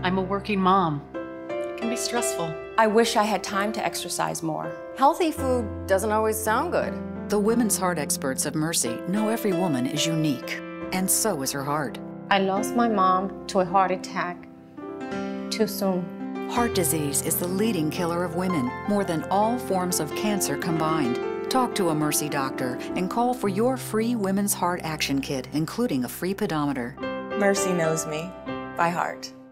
I'm a working mom. It can be stressful. I wish I had time to exercise more. Healthy food doesn't always sound good. The women's heart experts of Mercy know every woman is unique, and so is her heart. I lost my mom to a heart attack too soon. Heart disease is the leading killer of women, more than all forms of cancer combined. Talk to a Mercy doctor and call for your free Women's Heart Action Kit, including a free pedometer. Mercy knows me by heart.